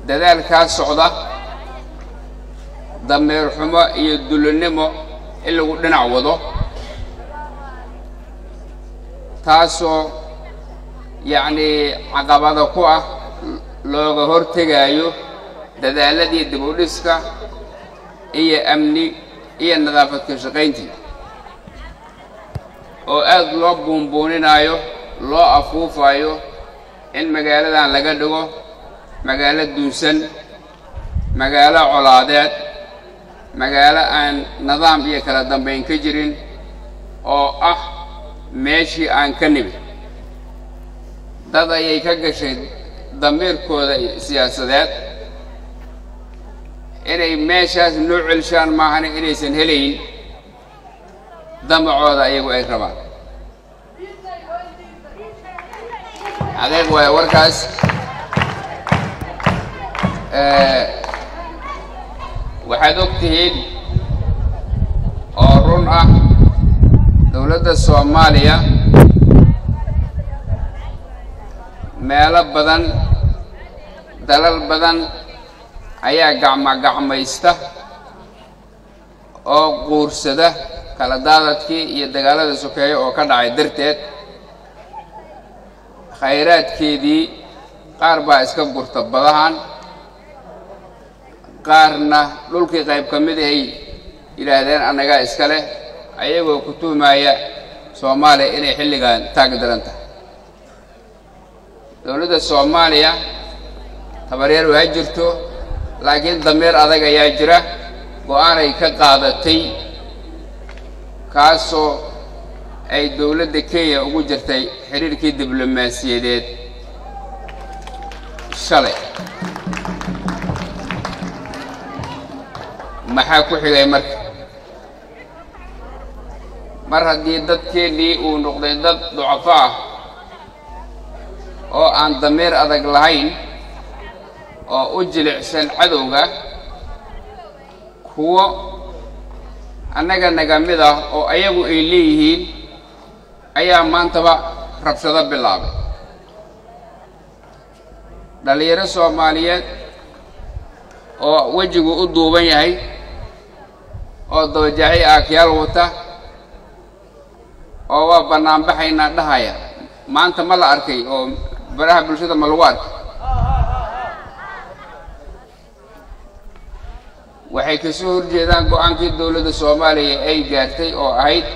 dadaalkaas socda dameer xumo iyo dulinimo in lagu dhinac wado taasoo yacni caqabada ku ah looga hortegayo dadaaladii dib u dhiska iyo amni iyo nadaafad ka shaqayntii oo aad loo buunbuuninayo loo afuufayo in magaaladan laga dhigo magaalo duunsan magaalo colaadeed magaalo aan nidaam iyo kala dambeyn ka jirin oo ah meeshii aan ka nimid dad ayay ka gashay damiirkooda siyaasadeed inay meeshaas noo celshaan maahane inaysan helayn damacooda ayagu ay rabaan adeeg waay warkaas waxaad ogtihiin oo run ah dowladda Soomaaliya meelo badan dalal badan ayaa gacmaysta oo quursada kala daadadkii iyo dagaalada sokeeye oo ka dhacay darteed khayraadkeedii qaar baa iska gurta badahan qaarna dhulkii qayb ka mid ay yiraahdeen anaga iska leh ayagoo ku tuhmaya Soomaaliya inay xilligan taag daranta dowladda Soomaaliya tabareer waa jirto laakiin dameer adag ayaa jira go'aan ay ka qaadatay kaasoo ay dowladda Kenya ugu jirtay xiriirkii diblomaasiyadeed shalay maxaa ku xigay mar haddii dadkeennii uu noqday dad ducafo ah oo aan dameer adag lahayn oo u jilicsan cadowga kuwo annaga naga mid ah oo ayagu ay leeyihiin ayaa maantaba rabshado bilaabay dhalinyaro Soomaaliyeed oo wajigu u duuban yahay oo dawajahay aakiyaal wata oo waa banaanbaxayna dhahaya maanta ma la arkay oo baraha bulshada ma lagu arkay waxay ka soo horjeedaan go'aankii dowladda Soomaaliya ay gaartay oo ahayd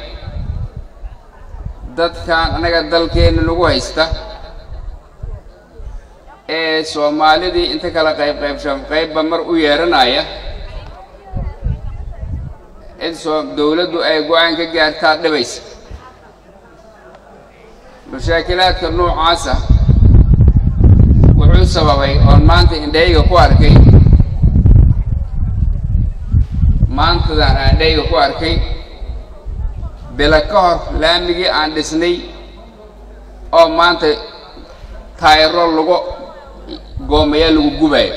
dadkan anaga dalkeena lagu haysta ee Soomaalidii inta kala qaybba mar u yeeranaya in dowladdu ay go'aan ka gaartaa dhibaysa mashaakilaadka noocaasa wuxuu sababay oo maanta indhayga ku arkay maantadan aan indhayga ku arkay bila ka hor laamigii aan dhisnay oo maanta taayiro lagu goomayaa lagu gubayo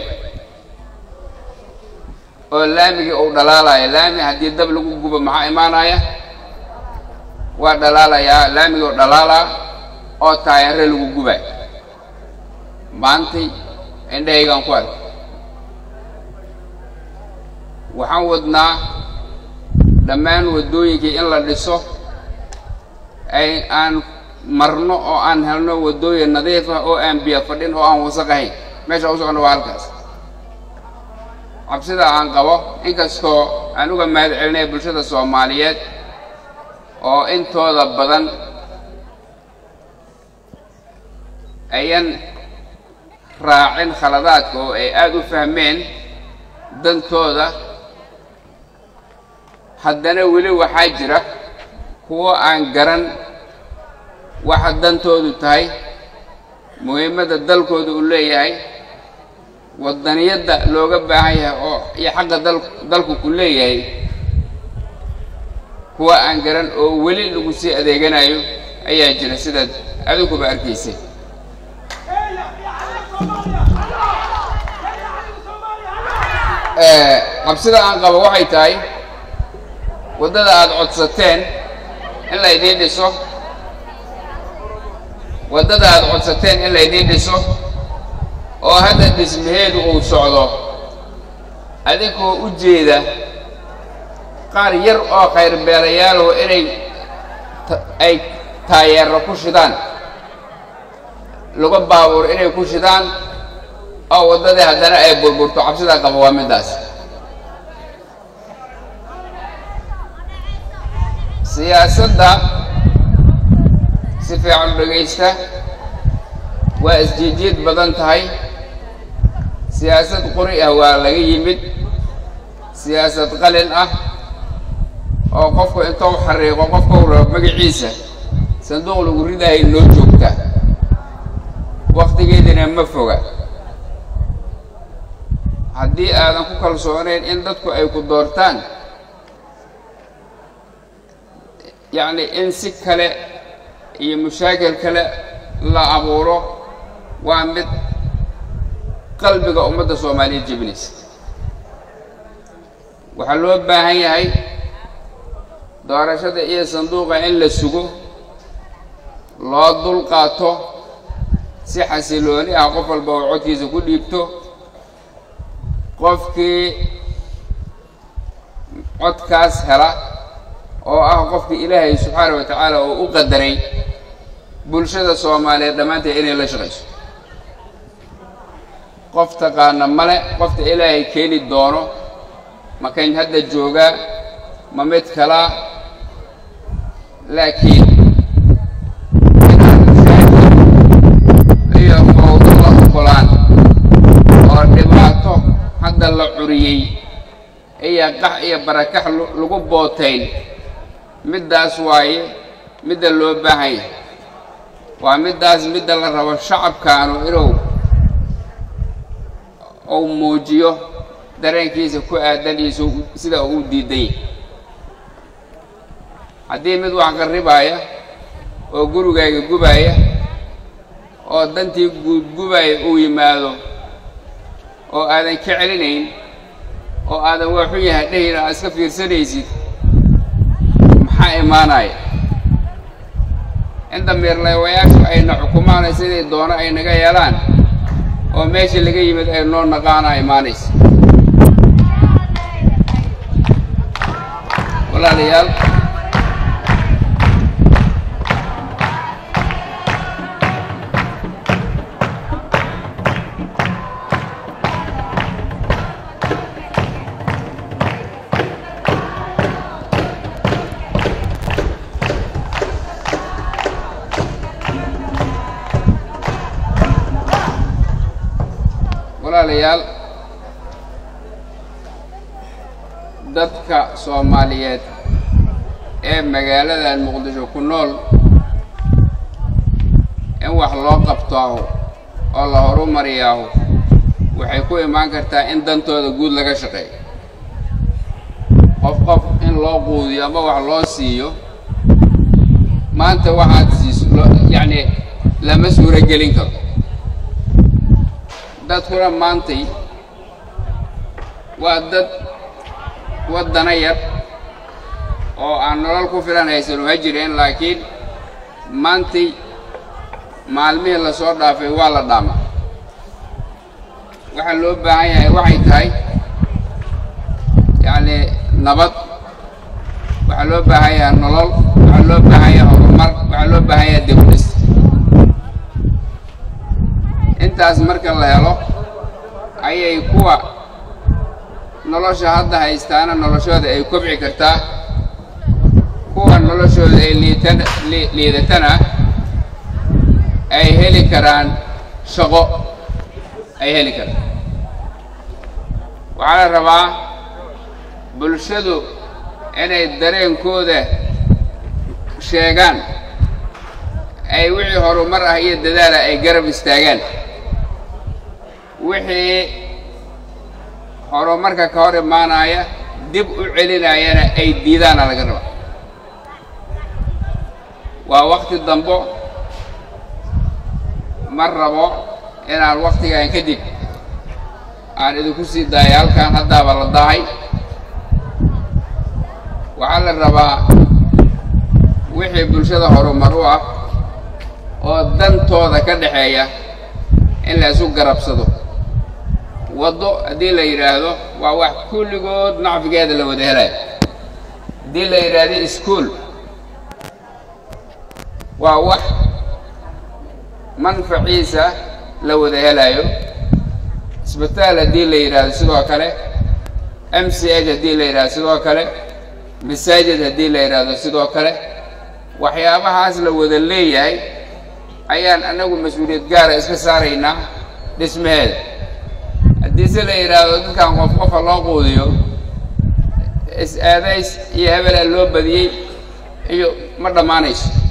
oo laamigii uu dhalaalayo laami haddii dab lagu gubo maxaa imaanaya waa dhalaalayaa laamigii oo dhalaalaa oo taayiro lagu gubayo maantay indhaygaan ku arkay waxaan wadnaa dhammaan waddooyinkii in la dhiso ay aan marno oo aan helno waddooyin nadiif ah oo aan biyo fadhin oo aan wasaq ahayn meesha u socono waa halkaas cabsida aan qabo inkastoo aan uga mahad celinay bulshada Soomaaliyeed oo intooda badan ayan raacin khaladaadka oo ay aad u fahmeen dantooda haddana weli waxaa jira kuwo aan garan waxa dantoodu tahay muhiimadda dalkooda uu leeyahay waddaniyadda looga baahan yahay oo iyo xagga dalku ku leeyahay kuwa aan garan oo weli lagu sii adeeganayo ayaa jira sidaad adiguba arkaysay qabsida aan qabo waxay tahay waddada aad codsateen in la idiin dhiso waddada aad codsateen in la idiin dhiso oo hadda dhismaheedu uu socdo adigoo u jeeda qaar yar oo khayr beerayaal oo inay ay taayeero ku shidaan lagu baabuur inay ku shidaan oo wadada haddana ay burburto cabsida qaba waa midaas siyaasadda si fiican dhageysta waa isjiijid badan tahay siyaasad qori ah waa laga yimid siyaasad qalin ah oo qofku intuu xariiqo qofku magaciisa sanduuq lagu ridahay loo joogta waqtigeedina ma foga haddii aadan ku kalsoonayn in dadku ay ku doortaan يعني إن سكلة مشاكل كلا لا أبوره وعمد قلبك أمد الصومالي جبنيس وحلوة باهي دارشة إيه صندوق إلا السجو لا ضل قاطو سحسلوني أقف البوعات يزكون يبتو قفكي عدكاس هلا oo ah qofka Ilaahay subhanahu wa ta'ala oo u qadaray bulshada Soomaaliyeed dhamaanteed inay la shaqeyso qof taqaana male qofta Ilaahay keeni doono ma kan hadda jooga ma mid kala laakiin iyo qowdallah qolaan oo dhibaato hadda la curiyay iyo qax iyo barakax lagu bootayn middaas waaye midda loo baahan yahay waa middaas midda la rabo shacabkaanu inuu uu muujiyo dareenkiisa ku aadan iyo sida uu diiday haddii mid wax qarribaya oo gurigaaga gubaya oo dantii gubaya uu yimaado oo aadan ka celinayn oo aadan wax xun yahay dhehina iska fiirsanaysid إيماناي عند ميرلا وياش أي نحكمان سيد دونا أي نجايلان وماشي اللي جاي من أي نور نقانا إيمانيس ولا ريال ليال dadka Soomaaliyeed ee magaalada Muqdisho ku nool in wax loo qabto oo la horumariyo waxay ku imaan kartaa in dantooda guud laga shaqeeyo qof in loo quudiyo ama wax loo siiyo maanta waxaad siiso yani lama suura gelin karo dadkuna maantay waa dad wadana yar oo aan nolol ku filan haysan oo jireen laakiin maantay maalmihii la soo dhaafay waa la dhaama waxa loo baahan yahay waxay tahay yani nabad waxa loo baahan yahay nolol waxa loo baahan yahay horumar waxa loo baahan yahay dibdhis intaas marka la helo ayay kuwa nolosha hadda haystaana noloshooda ay kobci kartaa kuwa noloshooda ay liidatana ay heli karaan shaqo ay heli karaan waxaa la rabaa bulshadu inay dareenkooda sheegaan ay wixii horumar ah iyo dadaal ay garab istaagaan wixii horumarka ka hor imaanaya dib u celinayana ay diidaan laga rabaa waa waqti dambo mar rabo inaan waqtigan kadib aan idinku sii daayay halkan haddaaba la dahay waxaa la rabaa wixii bulshada horumar u ah oo dantooda ka dhaxeeya in la isu garabsado wado haddii la yidhaahdo waa wax kulligood nacfigeeda la wada helayo haddii la yidhaahdo iskuul waa wax manfaciisa la wada helayo isbitaal haddii la yidhaahdo sidoo kale MCH haddii la yidhaahdo sidoo kale masaajid haddii la yidhaahdo sidoo kale waxyaabahaas la wada leeyahay ayaan anagu mas'uuliyad gaara iska saaraynaa dhismaheeda haddii se la yidhaahdo dadkan qofa loo quudiyo is-aadays iyo hebelaa loo badiyey iyo ma dhammaanayso